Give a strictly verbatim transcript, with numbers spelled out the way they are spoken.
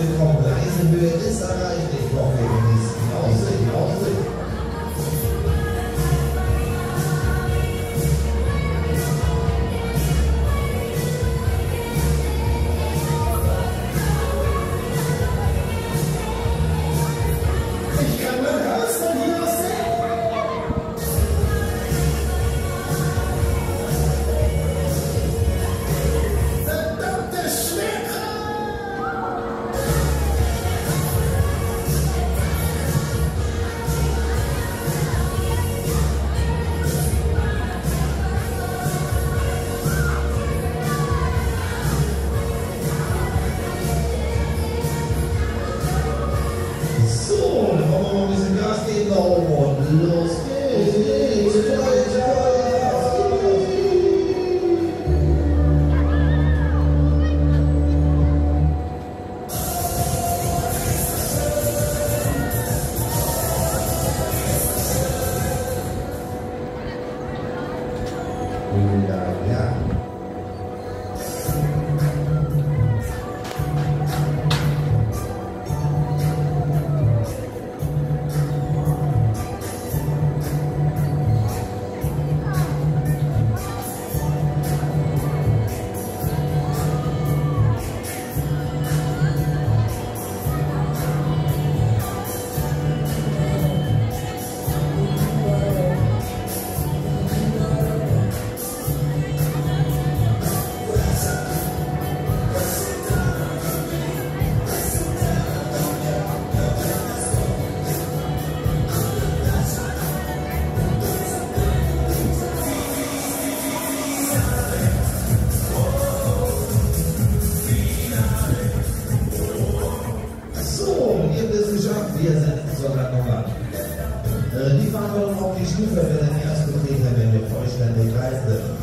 willkommen. Reisehöhe ist erreicht. Ich hoffe, wir genießen die Aussicht. Die Aussicht. Los geht's, weiter! Ja, ja. Wir sind sogar noch an. Die Verantwortung auf die Stufe für den ersten Meter, wenn wir vollständig reisen.